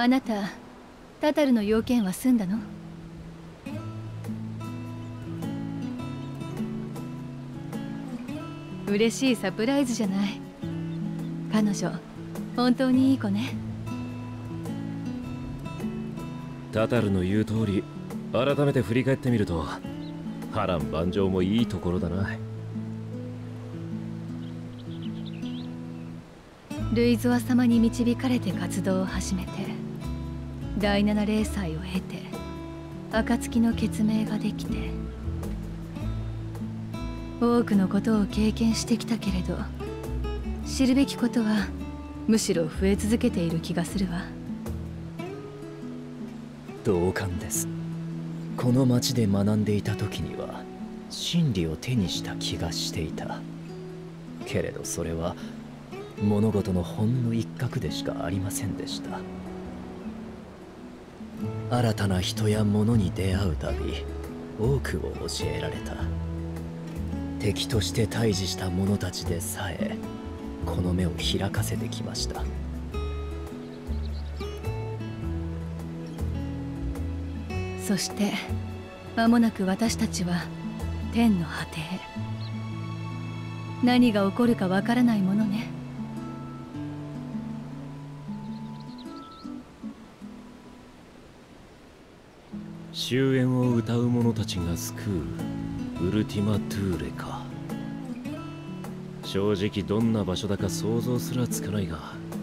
あなた、タタルの要件は済んだの？嬉しいサプライズじゃない。彼女、本当にいい子ね。 タタルの言う通り、改めて振り返ってみると波乱万丈もいいところだな。 ルイゾア様に導かれて活動を始めて、第7霊祭を経て暁の血盟ができて、多くのことを経験してきたけれど、知るべきことはむしろ増え続けている気がするわ。 同感です。この町で学んでいた時には真理を手にした気がしていたけれど、それは物事のほんの一角でしかありませんでした。新たな人や物に出会うたび、多くを教えられた。敵として対峙した者たちでさえこの目を開かせてきました。 そして間もなく私たちは天の果てへ。何が起こるかわからないものね。 終焉を歌う者たちが救うウルティマ・トゥーレか。正直どんな場所だか想像すらつかないが、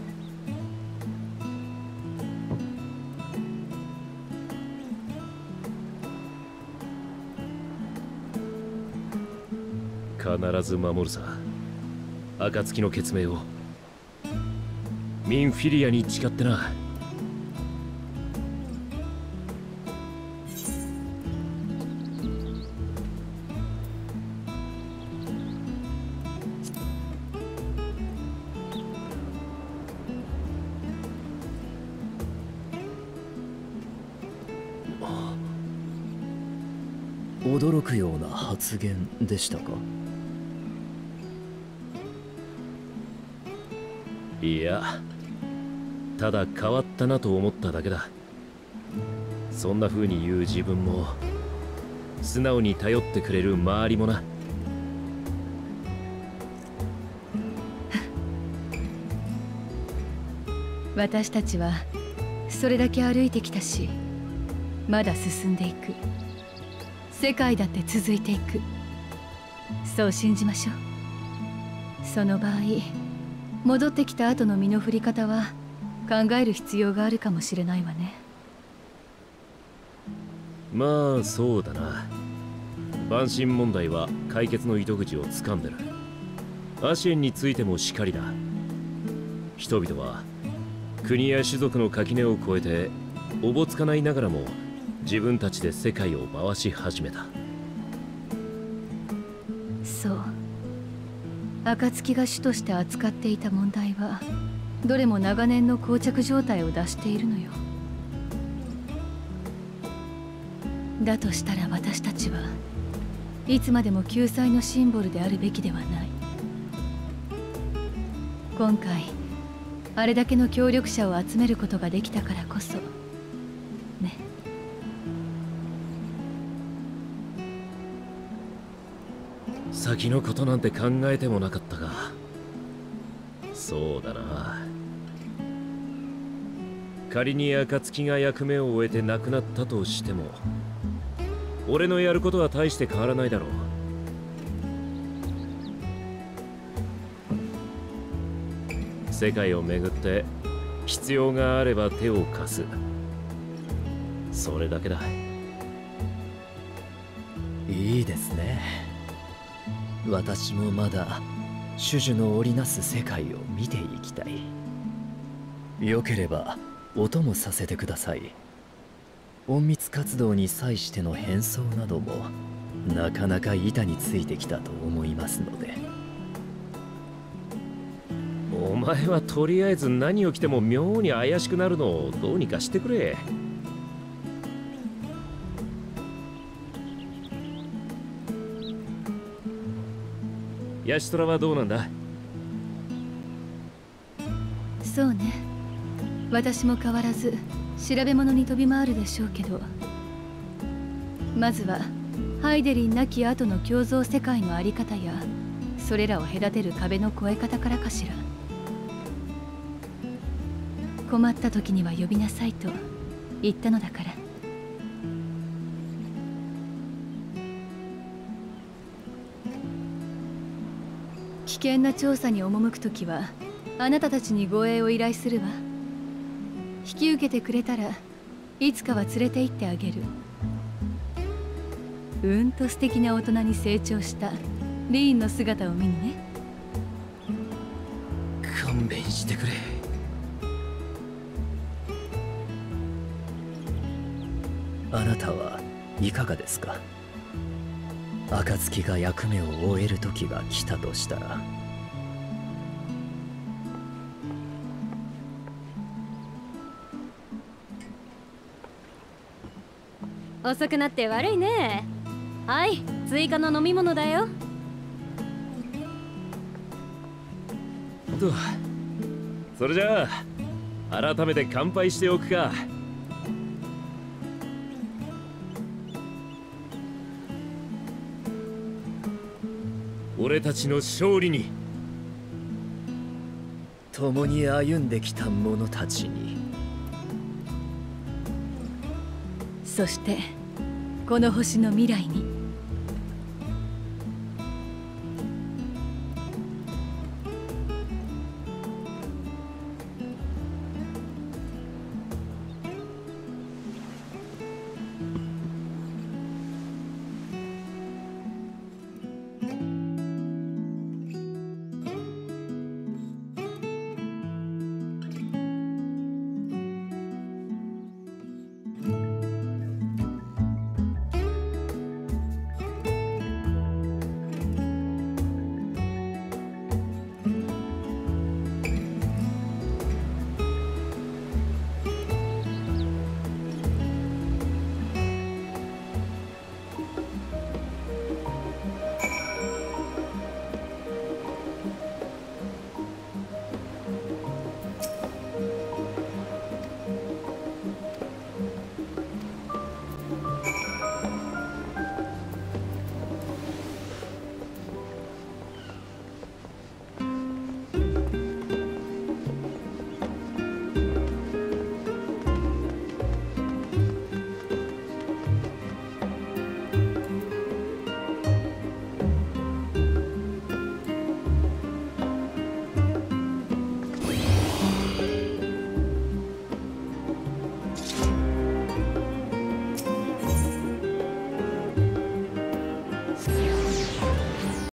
必ず守るさ、暁の血盟を。ミンフィリアに誓ってな。 驚くような発言でしたか？ いや、ただ変わったなと思っただけだ。そんな風に言う自分も、素直に頼ってくれる周りもな。 私たちはそれだけ歩いてきたし、まだ進んでいく。世界だって続いていく。そう信じましょう。その場合、戻ってきた後の身の振り方は考える必要があるかもしれないわね。 まあそうだな。万神問題は解決の糸口をつかんでる。アシエンについてもしかりだ。人々は国や種族の垣根を越えておぼつかないながらも自分たちで世界を回し始めた。 そう。暁が主として扱っていた問題はどれも長年の膠着状態を出しているのよ。だとしたら私たちはいつまでも救済のシンボルであるべきではない。今回あれだけの協力者を集めることができたからこそね。 先のことなんて考えてもなかったが、そうだな。仮に暁が役目を終えて亡くなったとしても、俺のやることは大して変わらないだろう。世界を巡って必要があれば手を貸す、それだけだ。 いいですね。私もまだ種々の織りなす世界を見ていきたい。よければお供させてください。隠密活動に際しての変装などもなかなか板についてきたと思いますので。 お前はとりあえず何を着ても妙に怪しくなるのをどうにかしてくれ。ヤシトラはどうなんだ？ そうね。 私も変わらず調べ物に飛び回るでしょうけど、まずはハイデリン亡き後の共造世界の在り方やそれらを隔てる壁の越え方からかしら。困った時には呼びなさいと言ったのだから。危険な調査に赴く時はあなたたちに護衛を依頼するわ。引き受けてくれたらいつかは連れて行ってあげる。うんと素敵な大人に成長したリーンの姿を見にね。 勘弁してくれ。あなたはいかがですか。暁が役目を終える時が来たとしたら。 遅くなって悪いね。はい、追加の飲み物だよ。 と、それじゃあ改めて乾杯しておくか。俺たちの勝利に。 共に歩んできた者たちに。 そしてこの星の未来に。